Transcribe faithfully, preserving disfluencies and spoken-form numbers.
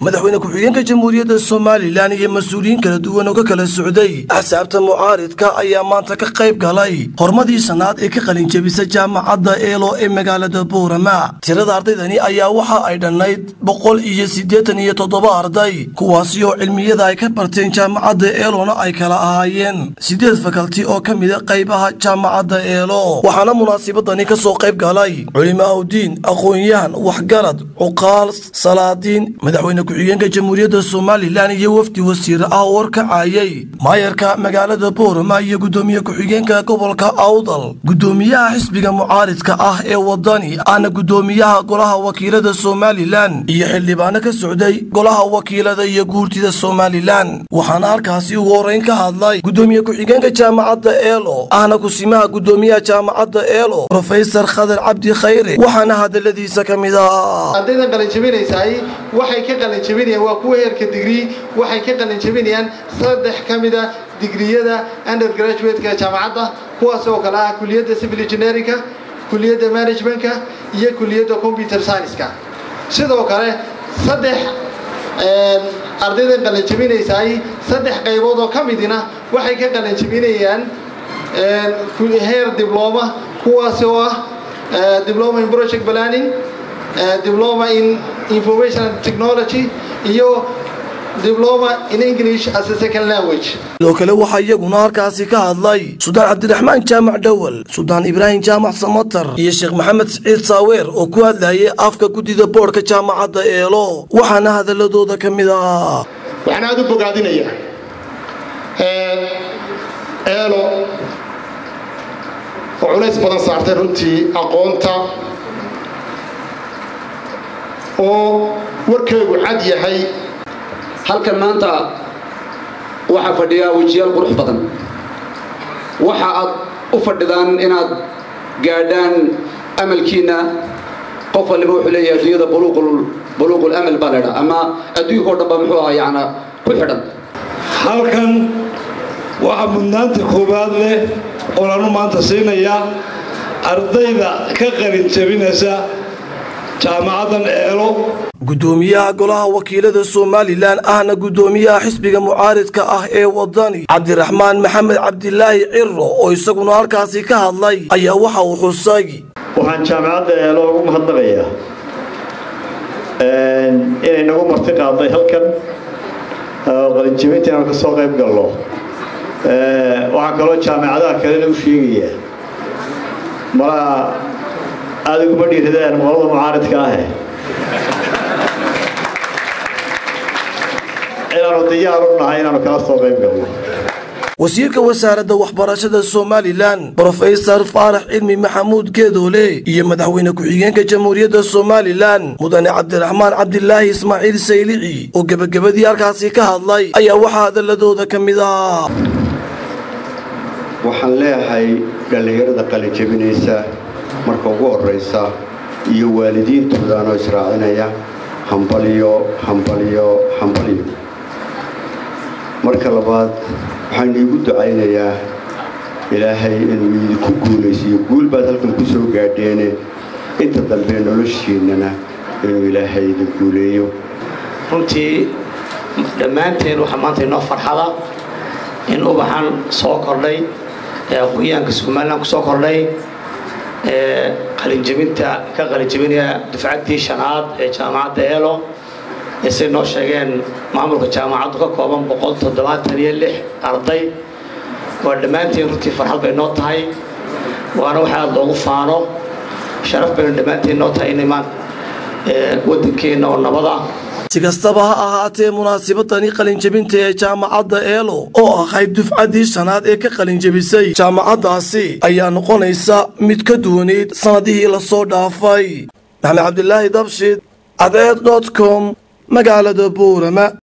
madaxweyne ku-xigeenka jamhuuriyadda Soomaaliland iyo mas'uuliyiin kala duwan oo ka kala socday axsaabta mucaaridka ayaa maanta ka qayb galay hormadii sanaad ee ka qalin jabisay jaamacadda Eelo ee magaalada Boorama. tirada ardaydani ayaa waxa ay dhannayd boqol iyo siddeetan iyo toddoba arday kuwaasi oo cilmiyada ay ka barteen jaamacadda Eelona ay kala ahaayeen siddeed fakalti oo ka mid ah qaybaha jaamacadda Eelo. waxaana munaasabadani ka soo qayb galay culimada diin, aqoon-yahan, waxgarad, cuqaal, salaadiin, madaxweyne ku-xigeenka jamhuuriyadda Soomaaliland iyo wafdi wasiir ah oo warkacayay maayarka magaalada Boorama iyo gudoomiye ku-xigeenka gobolka Awdal, gudoomiyaha xisbiga mucaaridka ah ee wadani ana gudoomiyaha golaha wakiilada Soomaaliland iyo xildhibaano ka socday golaha wakiilada iyo guurtida Soomaaliland. waxaana halkaasi ugu horeyn ka hadlay gudoomiye ku-xigeenka jaamacadda Eelo ana kusimaha gudoomiyaha jaamacadda Eelo Professor Khadar Cabdi Khayre waxaana hadaladiisa kamid ah ardayda qalin jabinaysay waxay ka qalin jabinayaan waa kuwa heerka degree waxay ka qalin jabinayaan saddex kamid ah digriyada undergraduate-ka jaamacadda kuwaas oo kala ah kulliyadda civil engineering-ka, kulliyadda management-ka iyo kulliyadda computer science-ka. sidoo kale saddex ee ardayda qalin jabinaysay saddex qaybood oo kamidina waxay ka qalin jabinayaan ee heer diploma kuwaas oo ah diploma in project planning, Uh, diploma in information technology iyo diploma in English as a second language. loo kale waxa iyaguna halkaasi ka hadlay Suldaan Cabdiraxmaan Jaamac Dawal, Suldaan Ibraahim Jaamac Samatar iyo Sheekh Maxamed Saciid Saaweer oo ku hadlayay afka gudida boorka jaamacadda Eelo. waxaana hadaladooda kamid ah waxaan aad u bogaadinayaa ee Eelo oo culays badan saartay runtii aqoonta oo warkeegu cad yahay. halkan maanta waxa fadhiya wajiyaal qurux badan waxa aad u fadhidaan inaad gaadhaan amalkiina qof waliba wuxuu leeyahay adduunyada buluuqul buluuqul amal balada ama adduunka oo dhan ba muxuu ahaa yaana ku xidhan. halkan waxa mudnaanta koobaad leh oo aanu maanta siinaya ardayda ka qalin jabinaysa jaamacaddan Eelo. gudoomiyaha golaha wakiilada Soomaaliland ahna gudoomiyaha xisbiga mucaaridka ah ee wadani Cabdiraxmaan Maxamed Cabdilaahi Cirro oo isaguna halkaasi ka hadlay ayaa waxa uu xusay waxaan jaamacadda Eelo ugu mahadnaqayaa een inay nagu marti qaaday halkan qalin jabinta ka soo qayb galno. ee waxa kale jaamacadaha kale u sheegaya mara adigu ma dhiiradeen qolada mucaaridka ah inaanu diyaar u nahay inaanu kala soo qayb galno. wasiirka wasaaradda waxbarashada Soomaaliland Professor Faarax Cilmi Maxamuud Geedoole iyo madaxweyne ku-xigeenka jamhuuriyadda Soomaaliland mudane Cabdiraxmaan Cabdilaahi Ismaaciil Saylici oo gabagabadii halkaasi ka hadlay ayaa waxaa hadaladooda kamid ah waxaan leeyahay dhalinyarada qalin jabinaysa marka ugu horeysa iyo waalidiintooda oo israacinaya hambaliyo hambaliyo hambaliyo. marka labaad waxaan iigu ducaynayaa ilaahay inuu idinku guuleysiyo guul baad halkan ku soo gaadheen inta dambe noloshiinana inuu ilaahay idin guuleeyo. runtii dhammaanteen waxa maanta inoo farxada in ubaxan soo kordhay ee aqoonyahanka Soomaaliland ku soo kordhay ee qalin jabinta ka qalin jabinaya dufcadii shanaad ee jaamacadda Eelo ee noo sheegeen maamulka jaamacaddu ka kooban boqol toddobaatan iyo lix arday. waa dhammaanteen runtii farxad bay noo tahay waana waxa aad loogu faano sharaf bay dhammaanteen noo tahay in imaan ee wadankeena oo nabada. si kastaba ha ahaatee munaasabadani qalin jabinta ee jaamacadda Eelo oo ahayd dufcadii shanaad ee ka qalin jabisay jaamacaddaasi ayaa noqonaysa mid ka duwaneyd sanadihii la soo dhaafay. Maxamed Cabdilaahi Dabshid, adeed dot com magaalada Boorama.